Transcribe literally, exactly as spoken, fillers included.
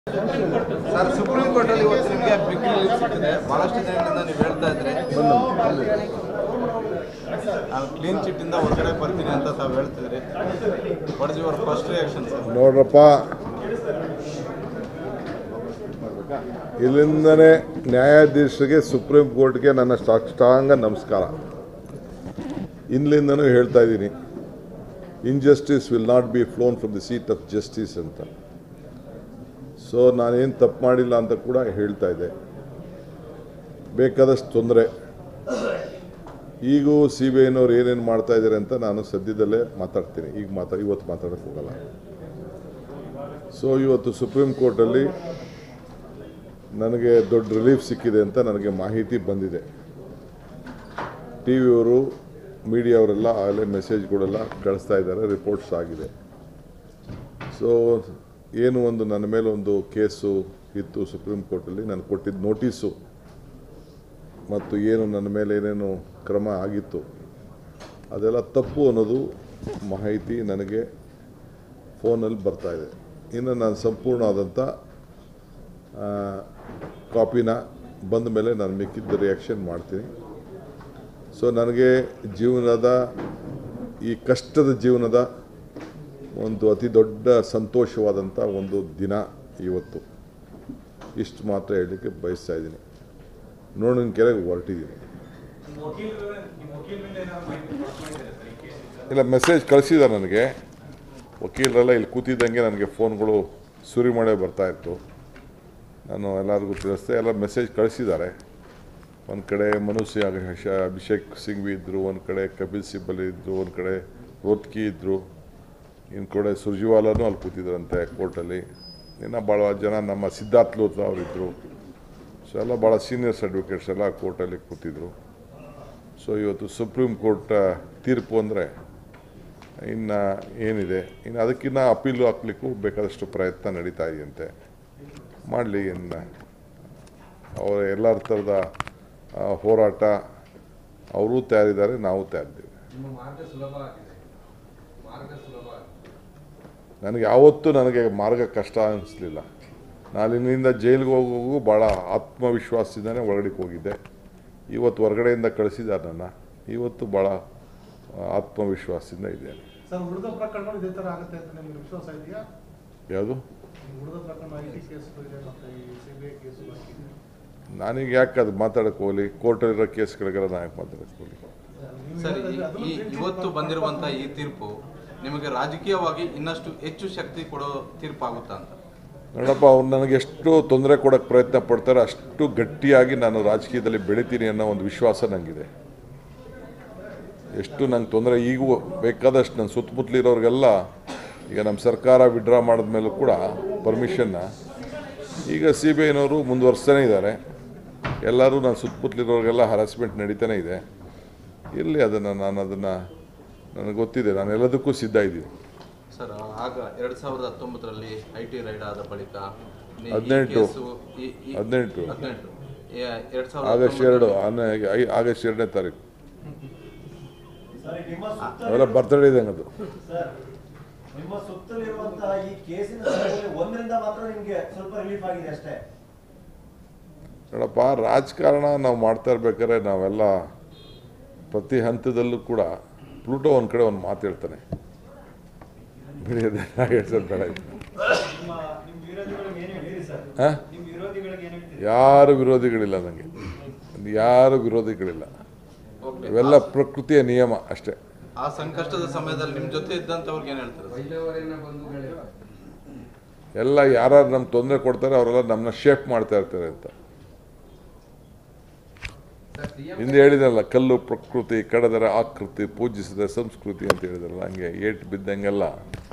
Sir, supreme ಕೋರ್ಟಲ್ಲಿ ಇವತ್ತು ನಿಮಗೆ ಬಿಗ್ ರಿಲೀಫ್ ಸಿಕ್ಕಿದೆ. ಭಾಳಷ್ಟು ದಿನಗಳಿಂದ ನೀವು ಹೇಳ್ತಾ ಇದ್ರಿ ನಾನು ಕ್ಲೀನ್ ಚಿಟ್ಟಿಂದ ಹೊರಗಡೆ ಬರ್ತೀನಿ ಅಂತ ತಾವು ಹೇಳ್ತಿದ್ರಿ. What is your first reaction sir? ನೋಡ್ರಪ್ಪ, ಇಲ್ಲಿಂದನೇ ನ್ಯಾಯಾಧೀಶರಿಗೆ, ಸುಪ್ರೀಂ ಕೋರ್ಟ್ಗೆ ನನ್ನ ಸಾಷ್ಟಾಂಗ ನಮಸ್ಕಾರ. ಇಲ್ಲಿಂದನೂ ಹೇಳ್ತಾ ಇದ್ದೀನಿ, injustice will not be flown from the seat of justice ಅಂತ. ಸೊ ನಾನೇನು ತಪ್ಪು ಮಾಡಿಲ್ಲ ಅಂತ ಕೂಡ ಹೇಳ್ತಾ ಇದ್ದೆ. ಬೇಕಾದಷ್ಟು ತೊಂದರೆ ಈಗೂ ಸಿ ಬಿ ಐನವ್ರು ಏನೇನು ಮಾಡ್ತಾ ಇದ್ದಾರೆ ಅಂತ ನಾನು ಸದ್ಯದಲ್ಲೇ ಮಾತಾಡ್ತೀನಿ. ಈಗ ಮಾತಾ ಇವತ್ತು ಮಾತಾಡೋಕ್ಕೆ ಹೋಗಲ್ಲ. ಸೊ ಇವತ್ತು ಸುಪ್ರೀಂ ಕೋರ್ಟಲ್ಲಿ ನನಗೆ ದೊಡ್ಡ ರಿಲೀಫ್ ಸಿಕ್ಕಿದೆ ಅಂತ ನನಗೆ ಮಾಹಿತಿ ಬಂದಿದೆ. ಟಿ ವಿಯವರು, ಮೀಡಿಯಾವರೆಲ್ಲ ಆಗಲೇ ಮೆಸೇಜ್ಗಳೆಲ್ಲ ಕಳಿಸ್ತಾ ಇದ್ದಾರೆ, ರಿಪೋರ್ಟ್ಸ್ ಆಗಿದೆ. ಸೊ ಏನು ಒಂದು ನನ್ನ ಮೇಲೆ ಒಂದು ಕೇಸು ಇತ್ತು ಸುಪ್ರೀಂ ಕೋರ್ಟಲ್ಲಿ, ನಾನು ಕೊಟ್ಟಿದ್ದ ನೋಟಿಸು ಮತ್ತು ಏನು ನನ್ನ ಮೇಲೆ ಏನೇನು ಕ್ರಮ ಆಗಿತ್ತು ಅದೆಲ್ಲ ತಪ್ಪು ಅನ್ನೋದು ಮಾಹಿತಿ ನನಗೆ ಫೋನಲ್ಲಿ ಬರ್ತಾಯಿದೆ. ಇನ್ನು ನಾನು ಸಂಪೂರ್ಣವಾದಂಥ ಕಾಪಿನ ಬಂದ ಮೇಲೆ ನಾನು ಮಿಕ್ಕಿದ್ದ ರಿಯಾಕ್ಷನ್ ಮಾಡ್ತೀನಿ. ಸೊ ನನಗೆ ಜೀವನದ ಈ ಕಷ್ಟದ ಜೀವನದ ಒಂದು ಅತಿ ದೊಡ್ಡ ಸಂತೋಷವಾದಂಥ ಒಂದು ದಿನ ಇವತ್ತು. ಇಷ್ಟು ಮಾತ್ರ ಹೇಳಲಿಕ್ಕೆ ಬಯಸ್ತಾ ಇದ್ದೀನಿ. ನೋಡಿನ ಕೆರೆಗೆ ಹೊರಟಿದ್ದೀನಿ. ಇಲ್ಲ, ಮೆಸೇಜ್ ಕಳಿಸಿದ್ದಾರೆ ನನಗೆ. ವಕೀಲರೆಲ್ಲ ಇಲ್ಲಿ ಕೂತಿದ್ದಂಗೆ ನನಗೆ ಫೋನ್ಗಳು ಸುರಿ ಮಾಡೇ ಬರ್ತಾಯಿತ್ತು. ನಾನು ಎಲ್ಲರಿಗೂ ತಿಳಿಸ್ದೆ, ಎಲ್ಲ ಮೆಸೇಜ್ ಕಳಿಸಿದ್ದಾರೆ. ಒಂದು ಕಡೆ ಮನುಷ್ಯ ಅಭಿಷೇಕ್ ಸಿಂಘ್ವಿ ಇದ್ದರು, ಒಂದು ಕಡೆ ಕಪಿಲ್ ಸಿಬ್ಬಲ್ ಇದ್ದರು, ಒಂದು ಕಡೆ ರೋತ್ಕಿ ಇದ್ದರು, ಇನ್ನು ಕಡೆ ಸುರ್ಜಿವಾಲನೂ ಅಲ್ಲಿ ಕೂತಿದ್ರಂತೆ ಕೋರ್ಟಲ್ಲಿ. ಇನ್ನು ಭಾಳ ಜನ ನಮ್ಮ ಸಿದ್ಧಾರ್ಥ್ ಲೋತ್ರಾ ಅವರಿದ್ದರು. ಸೊ ಎಲ್ಲ ಭಾಳ ಸೀನಿಯರ್ಸ್ ಅಡ್ವೊಕೇಟ್ಸ್ ಎಲ್ಲ ಕೋರ್ಟಲ್ಲಿ ಕೂತಿದ್ರು. ಸೊ ಇವತ್ತು ಸುಪ್ರೀಂ ಕೋರ್ಟ್ ತೀರ್ಪು ಅಂದರೆ ಇನ್ನು ಏನಿದೆ, ಇನ್ನು ಅದಕ್ಕಿಂತ ಅಪೀಲು ಹಾಕ್ಲಿಕ್ಕೂ ಬೇಕಾದಷ್ಟು ಪ್ರಯತ್ನ ನಡೀತಾ ಇದೆಯಂತೆ. ಮಾಡಲಿ, ಇನ್ನು ಅವರ ಎಲ್ಲರ ಥರದ ಹೋರಾಟ ಅವರೂ ತಯಾರಿದ್ದಾರೆ, ನಾವು ತಯಾರಿದ್ದೇವೆ. ನನಗೆ ಯಾವತ್ತೂ ನನಗೆ ಮಾರ್ಗ ಕಷ್ಟ ಅನ್ನಿಸ್ಲಿಲ್ಲ. ನಾನು ಇಲ್ಲಿಂದ ಜೈಲಿಗೆ ಹೋಗೋಗೂ ಭಾಳ ಆತ್ಮವಿಶ್ವಾಸದಿಂದನೇ ಒಳಗಡೆ ಹೋಗಿದ್ದೆ. ಇವತ್ತು ಹೊರಗಡೆಯಿಂದ ಕಳಿಸಿದ್ದಾರೆ ನನ್ನ. ಇವತ್ತು ಭಾಳ ಆತ್ಮವಿಶ್ವಾಸದಿಂದ ಇದ್ದೇನೆ. ಯಾವುದು ನಾನೀಗ ಯಾಕೆ ಅದು ಮಾತಾಡಕ್ಕೆ ಹೋಗಲಿ? ಕೋರ್ಟಲ್ಲಿರೋ ಕೇಸ್ಗಳಿಗೆಲ್ಲ ನಾನು ಯಾಕೆ ಮಾತಾಡಕ್ಕೆ ಹೋಗಲಿ? ಸರ್, ಈ ಇವತ್ತು ಬಂದಿರುವಂಥ ಈ ತೀರ್ಪು ನಿಮಗೆ ರಾಜಕೀಯವಾಗಿ ಇನ್ನಷ್ಟು ಹೆಚ್ಚು ಶಕ್ತಿ ಕೊಡೋ ತೀರ್ಪಾಗುತ್ತಾ ಅಂತ? ನೋಡಪ್ಪ, ಅವ್ರು ನನಗೆ ಎಷ್ಟು ತೊಂದರೆ ಕೊಡೋಕ್ಕೆ ಪ್ರಯತ್ನ ಪಡ್ತಾರೆ ಅಷ್ಟು ಗಟ್ಟಿಯಾಗಿ ನಾನು ರಾಜಕೀಯದಲ್ಲಿ ಬೆಳಿತೀನಿ ಅನ್ನೋ ಒಂದು ವಿಶ್ವಾಸ ನನಗಿದೆ. ಎಷ್ಟು ನಂಗೆ ತೊಂದರೆ ಈಗೂ ಬೇಕಾದಷ್ಟು ನನ್ನ ಸುತ್ತಮುತ್ತಲಿರೋರಿಗೆಲ್ಲ, ಈಗ ನಮ್ಮ ಸರ್ಕಾರ ವಿಡ್ರಾ ಮಾಡಿದ ಮೇಲೂ ಕೂಡ ಪರ್ಮಿಷನ್ನ ಈಗ ಸಿ ಬಿ ಐನವರು ಮುಂದುವರಿಸ್ತಾನೆ ಇದ್ದಾರೆ. ಎಲ್ಲರೂ ನನ್ನ ಸುತ್ತಮುತ್ತಲಿರೋರಿಗೆಲ್ಲ ಹರಾಸ್ಮೆಂಟ್ ನಡೀತಾನೆ ಇದೆ. ಇರಲಿ, ಅದನ್ನು ನಾನು ಅದನ್ನು ನನಗೆ ಗೊತ್ತಿದೆ, ನಾನು ಎಲ್ಲದಕ್ಕೂ ಸಿದ್ಧ ಇದ್ದೀನಿ. ಸರ್, ಆಗ ಎರಡು ಸಾವಿರದ ಹತ್ತೊಂಬತ್ತರಲ್ಲಿ ಐ ಟಿ ರೈಡ್ ಆದ ಬಳಿಕ ಹದಿನೆಂಟು ಹದಿನೆಂಟು ಆಗಸ್ಟ್ ಎರಡು ಆಗಸ್ಟ್ ಎರಡನೇ ತಾರೀಕು ಅವೆಲ್ಲ ಬರ್ತಡೇ ಇದ್ದಂಗೆ ಅದು. ನಿಮ್ಮ ಸುತ್ತಲಿರುವಂತಹ ಈ ಕೇಸಿನ ಒಂದರಿಂದ ಮಾತ್ರ ನಿಮಗೆ ಸ್ವಲ್ಪ ರಿಲೀಫ್ ಆಗಿದೆ ಅಷ್ಟೇ. ನೋಡಪ್ಪ, ರಾಜಕಾರಣ ನಾವು ಮಾಡ್ತಾ ಇರ್ಬೇಕಾದ್ರೆ ನಾವೆಲ್ಲ ಪ್ರತಿ ಹಂತದಲ್ಲೂ ಕೂಡ ಪ್ಲೂಟೋ ಒಂದು ಕಡೆ ಒಂದು ಮಾತು ಹೇಳ್ತಾನೆ, ಹೇಳ್ಸೋದು ಬೇಡ. ಯಾರು ವಿರೋಧಿಗಳಿಲ್ಲ ನನಗೆ, ಯಾರು ವಿರೋಧಿಗಳಿಲ್ಲ. ಇವೆಲ್ಲ ಪ್ರಕೃತಿಯ ನಿಯಮ ಅಷ್ಟೇ. ಆ ಸಂಕಷ್ಟದ ಸಮಯದಲ್ಲಿ ನಿಮ್ಮ ಜೊತೆ ಇದ್ದಂಥವ್ರಿಗೆ ಏನು ಹೇಳ್ತಾರೆ? ಎಲ್ಲ ಯಾರು ನಮ್ಗೆ ತೊಂದರೆ ಕೊಡ್ತಾರೆ ಅವರೆಲ್ಲ ನಮ್ಮನ್ನ ಶೇಪ್ ಮಾಡ್ತಾ ಇರ್ತಾರೆ ಅಂತ. ಹಿಂದೆ ಹೇಳಿದ್ರಲ್ಲ, ಕಲ್ಲು ಪ್ರಕೃತಿ, ಕಡದರೆ ಆಕೃತಿ, ಪೂಜಿಸಿದ ಸಂಸ್ಕೃತಿ ಅಂತ ಹೇಳಿದ್ರಲ್ಲ, ಹಂಗೆ ಏಟು ಬಿದ್ದಂಗೆಲ್ಲ